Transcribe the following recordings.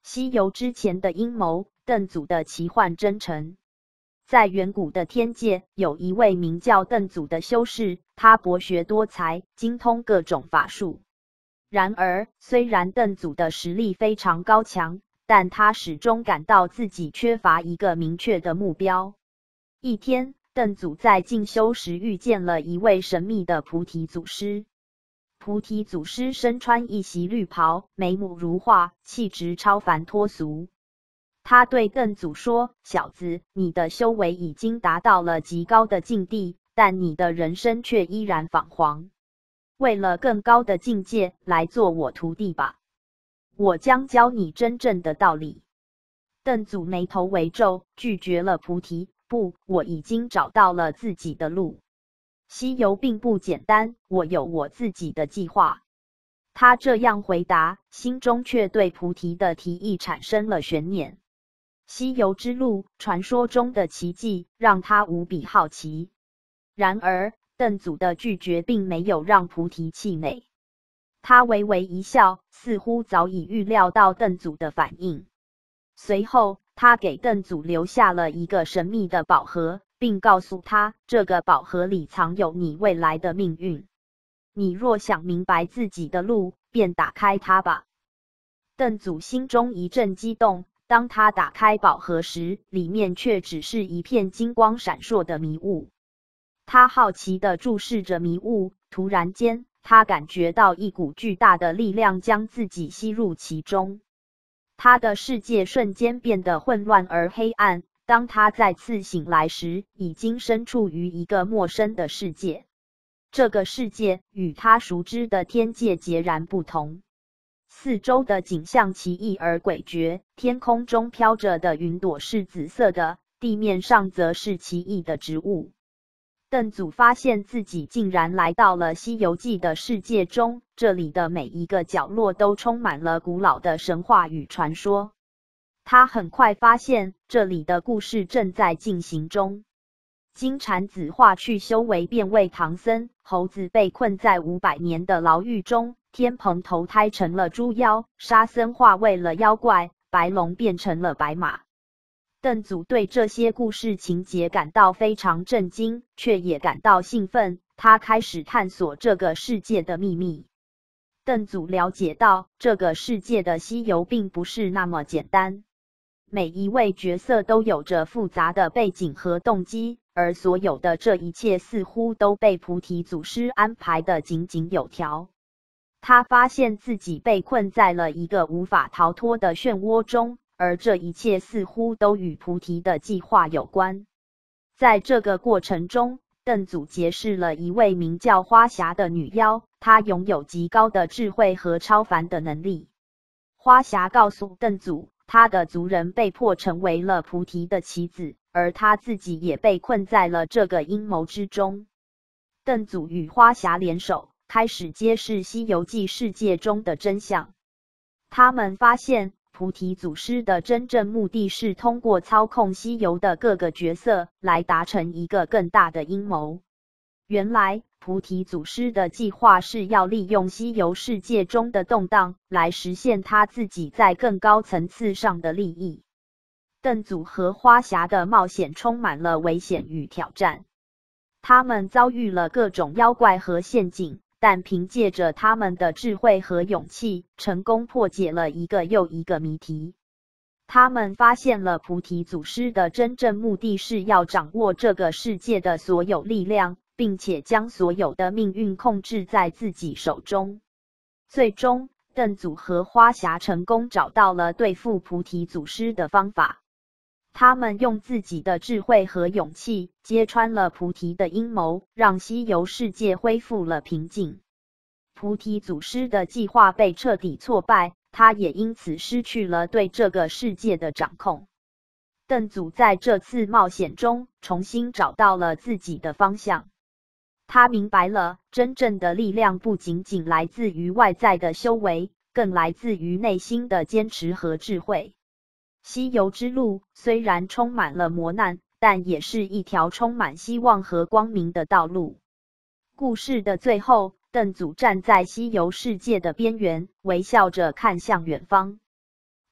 西游之前的阴谋，邓祖的奇幻真诚。在远古的天界，有一位名叫邓祖的修士，他博学多才，精通各种法术。然而，虽然邓祖的实力非常高强，但他始终感到自己缺乏一个明确的目标。一天，邓祖在进修时遇见了一位神秘的菩提祖师。菩提祖师身穿一袭绿袍，眉目如画，气质超凡脱俗。他对邓祖说：“小子，你的修为已经达到了极高的境地，但你的人生却依然彷徨。为了更高的境界，来做我徒弟吧，我将教你真正的道理。”邓祖眉头微皱，拒绝了菩提：“不，我已经找到了自己的路。西游并不简单，我有我自己的计划。”他这样回答，心中却对菩提的提议产生了悬念。西游之路，传说中的奇迹，让他无比好奇。然而，邓祖的拒绝并没有让菩提气馁。他微微一笑，似乎早已预料到邓祖的反应。随后，他给邓祖留下了一个神秘的宝盒，并告诉他，这个宝盒里藏有你未来的命运。你若想明白自己的路，便打开它吧。邓祖心中一阵激动。当他打开宝盒时，里面却只是一片金光闪烁的迷雾。他好奇地注视着迷雾，突然间，他感觉到一股巨大的力量将自己吸入其中。他的世界瞬间变得混乱而黑暗。当他再次醒来时，已经身处于一个陌生的世界。这个世界与他熟知的天界截然不同。四周的景象奇异而诡谲，天空中飘着的云朵是紫色的，地面上则是奇异的植物。邓祖发现自己竟然来到了《西游记》的世界中，这里的每一个角落都充满了古老的神话与传说。他很快发现，这里的故事正在进行中。金蝉子化去修为变为唐僧，猴子被困在500年的牢狱中，天蓬投胎成了猪妖，沙僧化为了妖怪，白龙变成了白马。邓祖对这些故事情节感到非常震惊，却也感到兴奋。他开始探索这个世界的秘密。邓祖了解到，这个世界的西游并不是那么简单。每一位角色都有着复杂的背景和动机，而所有的这一切似乎都被菩提祖师安排得井井有条。他发现自己被困在了一个无法逃脱的漩涡中，而这一切似乎都与菩提的计划有关。在这个过程中，邓祖结识了一位名叫花霞的女妖，她拥有极高的智慧和超凡的能力。花霞告诉邓祖，他的族人被迫成为了菩提的棋子，而他自己也被困在了这个阴谋之中。邓祖与花霞联手，开始揭示《西游记》世界中的真相。他们发现，菩提祖师的真正目的是通过操控西游的各个角色，来达成一个更大的阴谋。原来，菩提祖师的计划是要利用西游世界中的动荡，来实现他自己在更高层次上的利益。邓祖和花霞的冒险充满了危险与挑战，他们遭遇了各种妖怪和陷阱，但凭借着他们的智慧和勇气，成功破解了一个又一个谜题。他们发现了菩提祖师的真正目的是要掌握这个世界的所有力量，并且将所有的命运控制在自己手中。最终，邓祖和花霞成功找到了对付菩提祖师的方法。他们用自己的智慧和勇气，揭穿了菩提的阴谋，让西游世界恢复了平静。菩提祖师的计划被彻底挫败，他也因此失去了对这个世界的掌控。邓祖在这次冒险中，重新找到了自己的方向。他明白了，真正的力量不仅仅来自于外在的修为，更来自于内心的坚持和智慧。西游之路虽然充满了磨难，但也是一条充满希望和光明的道路。故事的最后，邓祖站在西游世界的边缘，微笑着看向远方。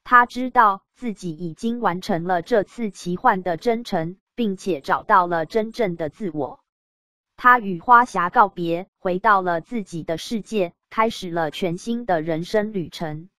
他知道自己已经完成了这次奇幻的征程，并且找到了真正的自我。他与花匣告别，回到了自己的世界，开始了全新的人生旅程。